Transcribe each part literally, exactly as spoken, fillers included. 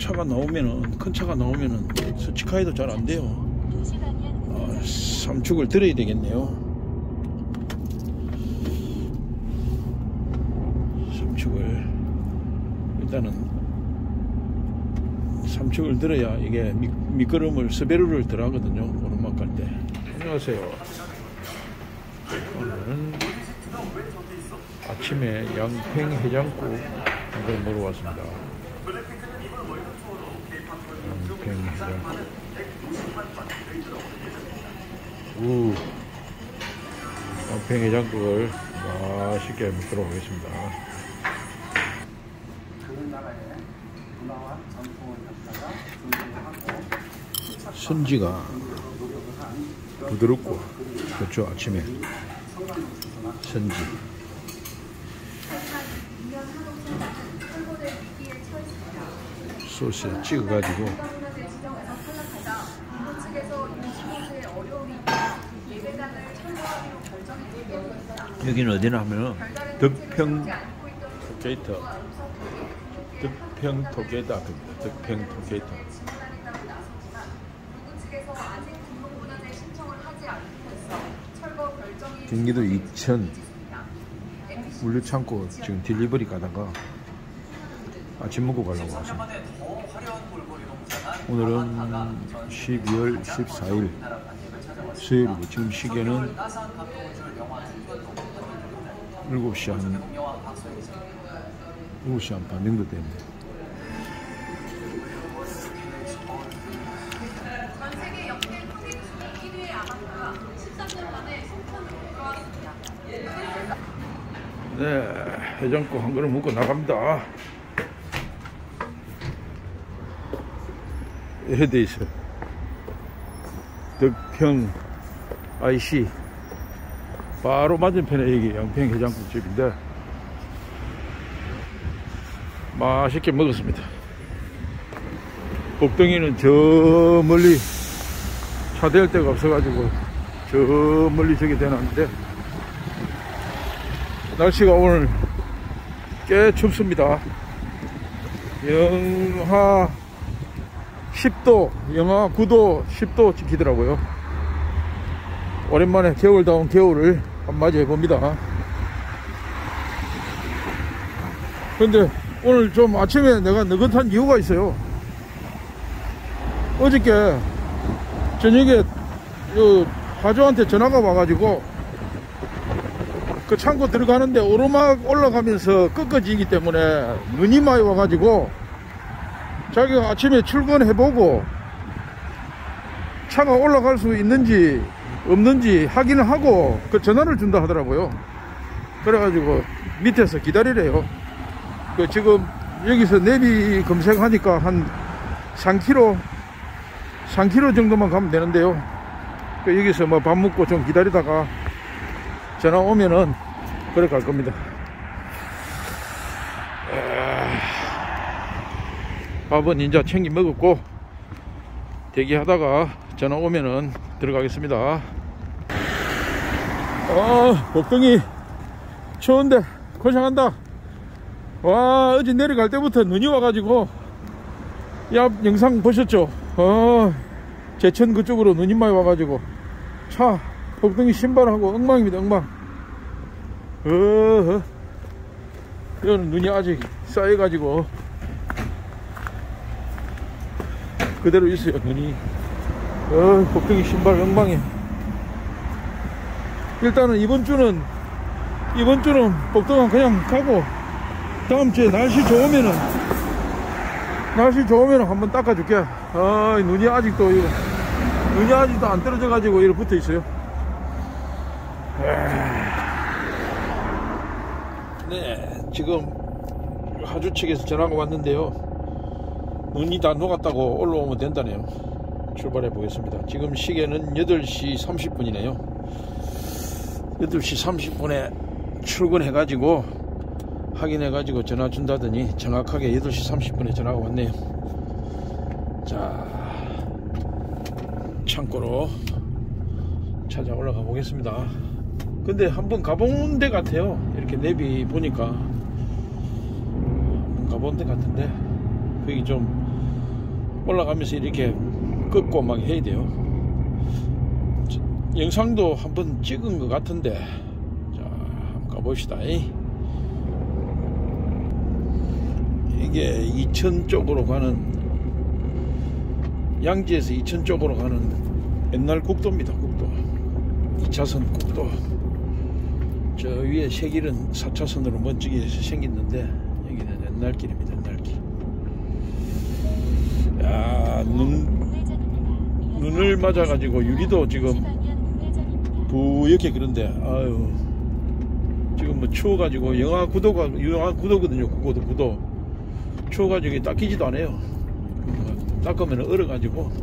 차가 나오면은, 큰 차가 나오면은 스치카이도 잘 안 돼요. 어, 삼축을 들어야 되겠네요. 삼축을 일단은 삼축을 들어야 이게 미, 미끄럼을 스베르를 덜 하거든요. 오르막 갈 때. 안녕하세요. 오늘은 아침에 양팽 해장국 한번 먹으러 왔습니다. 양팽 해장국. 우 양팽 해장국을 맛있게 먹도록 하겠습니다. 선지가 부드럽고 좋죠. 아침에 선지 소스에 찍어가지고 여기는 어디나 하면은 덕평 토게이터 덕평 토게이터 덕평 토게이터 경기도 이천 물류창고 지금 딜리버리 가다가 아침 먹고 가려고 왔습니다. 오늘은 십이월 십사일 수요일이고 지금 시계는 일곱 시 한 일곱 시 한 반 정도 됩니다. 네, 해장국 한 그릇 먹고 나갑니다. 이래 돼 있어요. 덕평 아이씨 바로 맞은편에 여기 양평 해장국집인데 맛있게 먹었습니다. 복덩이는 저 멀리 차 댈 데가 없어가지고 저 멀리 저기 대놨는데 날씨가 오늘 꽤 춥습니다. 영하 십 도, 영하 구 도, 십 도 찍히더라고요. 오랜만에 겨울다운 겨울을 한번 맞이해 봅니다. 근데 오늘 좀 아침에 내가 느긋한 이유가 있어요. 어저께 저녁에 그 하주한테 전화가 와가지고 그 창고 들어가는데 오르막 올라가면서 끝까지이기 때문에 눈이 많이 와가지고 자기가 아침에 출근해보고 차가 올라갈 수 있는지 없는지 확인을 하고 그 전화를 준다 하더라고요. 그래가지고 밑에서 기다리래요. 그 지금 여기서 내비 검색하니까 한 삼 킬로미터 삼 킬로미터 정도만 가면 되는데요. 그 여기서 뭐 밥 먹고 좀 기다리다가 전화 오면은 그래 갈 겁니다. 밥은 이제 챙겨 먹었고 대기하다가 전화 오면은 들어가겠습니다. 아, 복덩이 추운데 고생한다. 와, 어제 내려갈 때부터 눈이 와가지고 옆 영상 보셨죠? 어, 제천 그쪽으로 눈이 많이 와가지고 차 복덩이 신발하고 엉망입니다. 엉망. 어허. 이거는 눈이 아직 쌓여가지고 그대로 있어요. 눈이. 어, 복덩이 신발 엉망해. 일단은 이번 주는 이번 주는 복덩이 그냥 가고 다음 주에 날씨 좋으면은 날씨 좋으면은 한번 닦아줄게. 아, 눈이 아직도 이거 눈이 아직도 안 떨어져 가지고 이렇게 붙어 있어요. 네, 지금 하주 측에서 전화가 왔는데요. 눈이 다 녹았다고 올라오면 된다네요. 출발해 보겠습니다. 지금 시계는 여덟 시 삼십 분이네요. 여덟 시 삼십 분에 출근해 가지고 확인해 가지고 전화 준다더니 정확하게 여덟 시 삼십 분에 전화가 왔네요. 자, 창고로 찾아 올라가 보겠습니다. 근데 한번 가본 데 같아요. 이렇게 내비 보니까 한번 가본 데 같은데 거기 좀 올라가면서 이렇게 꺾고 막 해야 돼요. 영상도 한번 찍은 것 같은데, 자 한번 가봅시다. 이게 이천 쪽으로 가는, 양지에서 이천 쪽으로 가는 옛날 국도입니다. 국도 이 차선 국도. 저 위에 새길은 사 차선으로 멋지게 생겼는데 여기는 옛날 길입니다. 옛날 길. 야, 눈, 눈을 맞아 가지고 유리도 지금 부옇게 그런데, 아유 지금 뭐 추워 가지고, 영하 구 도가 영하 구 도거든요. 구도 구도 추워 가지고 닦이지도 않아요. 닦으면 얼어 가지고.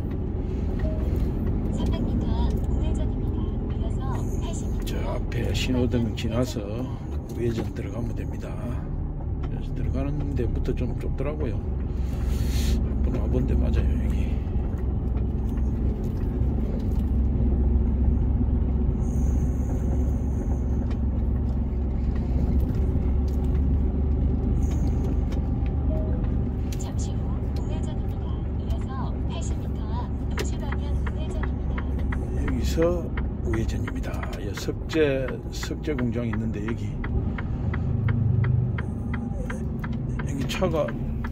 저 앞에 신호등 지나서 우회전 들어가면 됩니다. 그래서 들어가는 데부터 좀 좁더라고요. 한번 와본 데 맞아요. 여기 잠시 후 우회전입니다. 이어서 팔십 미터 앞 도시 방향 우회전입니다. 여기서 우회전입니다. 석재 석재 공장이 있는데, 여기 여기 차가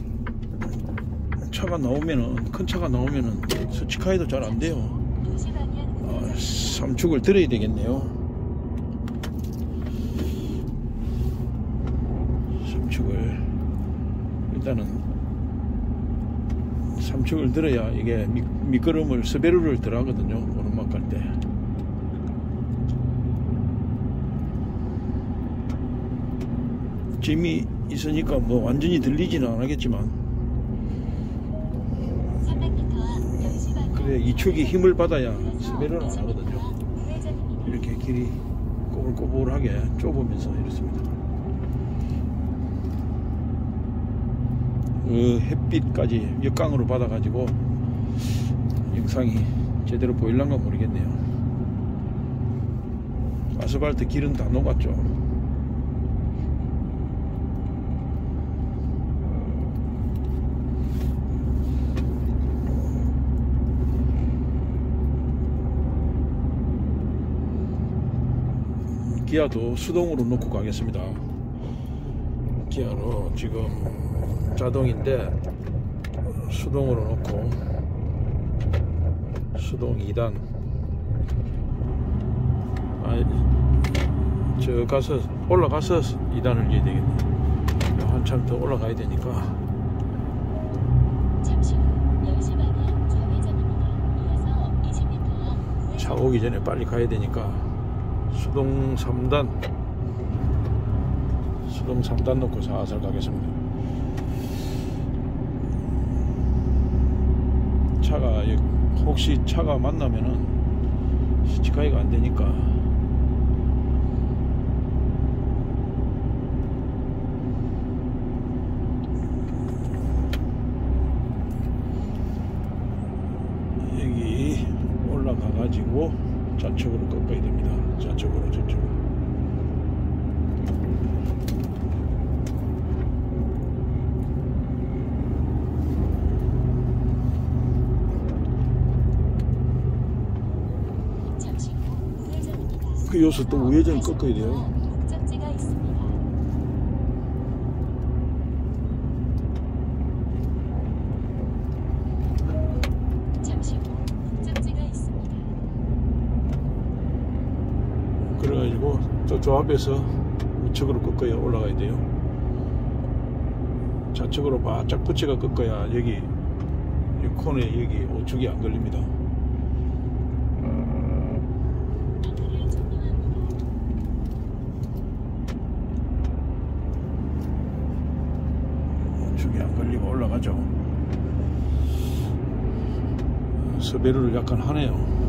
차가 나오면은, 큰 차가 나오면은 스치카이도 잘 안 돼요. 어, 삼축을 들어야 되겠네요. 삼축을 일단은 삼축을 들어야 이게 미, 미끄럼을, 스베르를 들어가거든요. 오르막 갈 때. 짐이 있으니까 뭐 완전히 들리지는 않겠지만, 삼백 미터 앞 영시 방향. 그래 이 축이 힘을 받아야 스베르는 안 하거든요. 이렇게 길이 꼬불꼬불하게 좁으면서 이렇습니다. 그 햇빛까지 역광으로 받아 가지고 영상이 제대로 보일란가 모르겠네요. 아스팔트 길은 다 녹았죠. 기아도 수동으로 놓고 가겠습니다. 기아로 지금 자동인데 수동으로 놓고, 수동 이 단. 아, 저 가서 올라가서 이 단을 해야 되겠네. 한참 더 올라가야 되니까. 잠시 후 영시 방향 좌회전입니다. 이어서 이십 미터 앞 우회전. 차 오기 전에 빨리 가야 되니까 수동 삼 단, 수동 삼 단 놓고 살살 가겠습니다. 차가, 혹시 차가 만나면은 스치카이가 안 되니까 여기 올라가 가지고 좌측으로 꺾어야 됩니다. 좌측으로, 저쪽으로. 잠시 후 우회전입니다. 그 요소 또 우회전 꺾어야 돼요. 목적지가 있습니다. 잠시 후 목적지가 있습니다. 그래가지고 저 조합에서 우측으로 꺾어야 올라가야 돼요. 좌측으로 바짝 붙여가 꺾어야 여기 이 코너에 여기 우측이 안 걸립니다. 안내를 종료합니다. 우측이 안 걸리고 올라가죠. 스베르를 약간 하네요.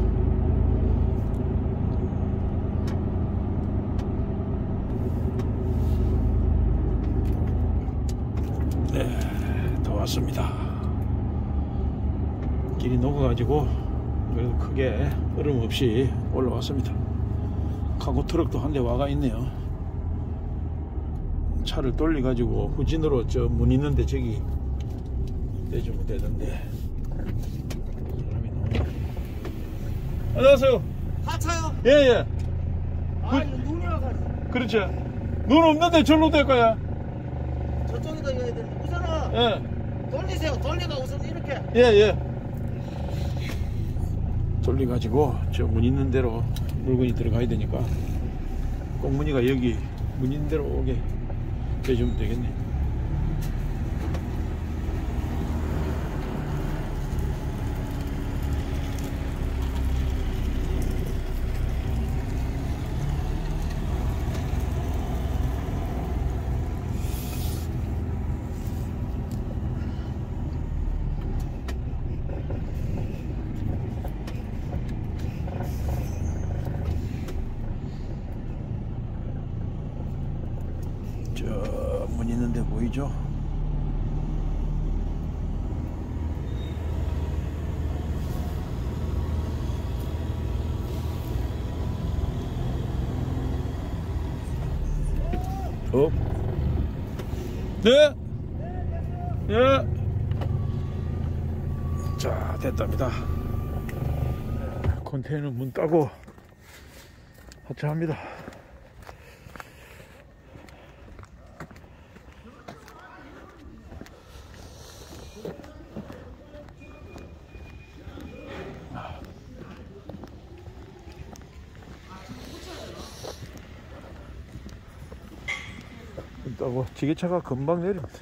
네, 더 왔습니다. 길이 녹아가지고 그래도 크게 얼음 없이 올라왔습니다. 카고 트럭도 한 대 와가 있네요. 차를 돌려가지고 후진으로 저 문 있는데 저기 내주면 되던데. 안녕하세요. 하차요? 예예. 아, 이거 눈이 와가지고. 그렇죠. 눈 없는데 절로 될 거야. 저쪽에다 해야 되는데. 우선은 예. 돌리세요. 돌리가 우선 이렇게. 예, 예. 돌려가지고 저 문 있는 대로 물건이 들어가야 되니까 꽁무니가 여기 문 있는 대로 오게 해주면 되겠네. 저 문 있는데 보이죠? 어? 네? 예. 자, 됐답니다. 컨테이너 문 따고 하차합니다. 따고 지게차가 금방 내립니다.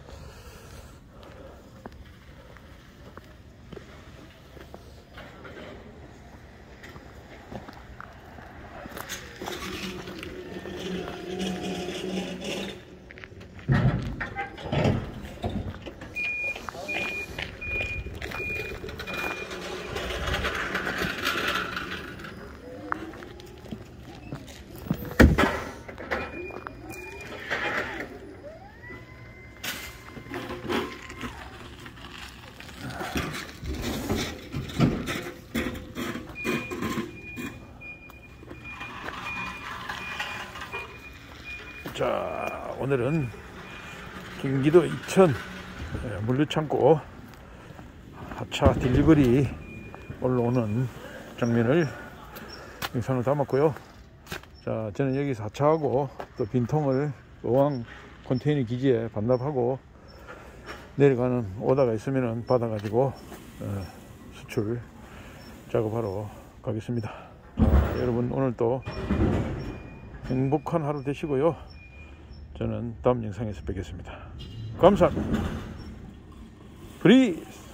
자, 오늘은 경기도 이천 물류창고 하차 딜리버리 올라오는 장면을 영상을 담았고요. 자, 저는 여기서 하차하고 또 빈통을 어항 컨테이너 기지에 반납하고 내려가는 오다가 있으면 받아가지고 어, 수출 작업하러 가겠습니다. 자, 여러분 오늘도 행복한 하루 되시고요. 저는 다음 영상에서 뵙겠습니다. 감사합니다. 프리즈!